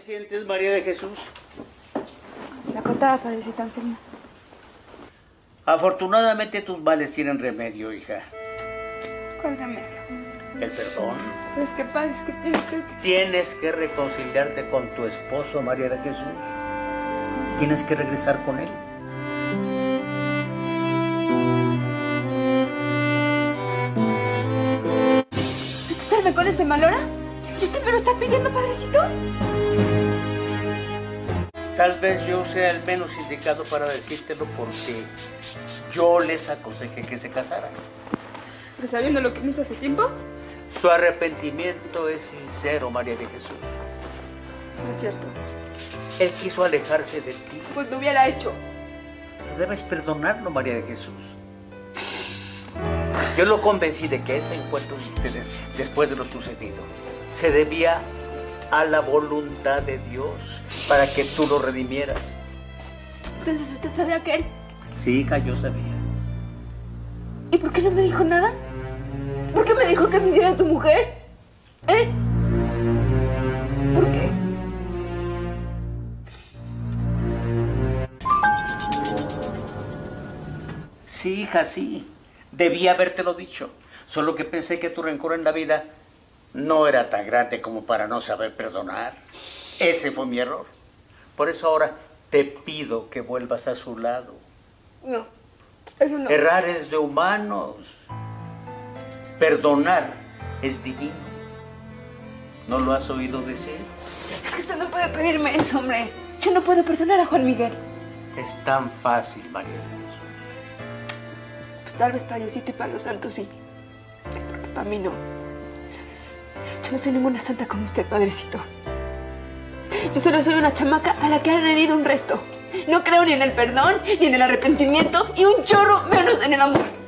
sientes, María de Jesús? La contada, padrecito Anselmo. Afortunadamente tus males tienen remedio, hija. ¿Cuál remedio? El perdón. Pero es que, padre, es que Tienes que reconciliarte con tu esposo, María de Jesús. Tienes que regresar con él. ¿Echarme con ese malora? ¿Y usted me lo está pidiendo, padrecito? Tal vez yo sea el menos indicado para decírtelo porque yo les aconsejé que se casaran. ¿Pero sabiendo lo que me hizo hace tiempo? Su arrepentimiento es sincero, María de Jesús. No es cierto. Él quiso alejarse de ti. Pues lo hubiera hecho. Debes perdonarlo, María de Jesús. Yo lo convencí de que ese encuentro de ustedes, después de lo sucedido, se debía a la voluntad de Dios para que tú lo redimieras. Entonces, ¿usted sabía que él? Sí, hija, yo sabía. ¿Y por qué no me dijo nada? ¿Por qué me dijo que me hiciera tu mujer? ¿Eh? ¿Por qué? Sí, hija, sí. Debía habértelo dicho. Solo que pensé que tu rencor en la vida no era tan grande como para no saber perdonar. Ese fue mi error. Por eso ahora te pido que vuelvas a su lado. No, eso no. Errar es de humanos. Perdonar es divino. ¿No lo has oído decir? Es que usted no puede pedirme eso, hombre. Yo no puedo perdonar a Juan Miguel. Es tan fácil, María. Pues tal vez para Diosito y para los santos sí. Pero para mí no. Yo no soy ninguna santa como usted, padrecito. Yo solo soy una chamaca a la que han herido un resto. No creo ni en el perdón, ni en el arrepentimiento, y un chorro menos en el amor.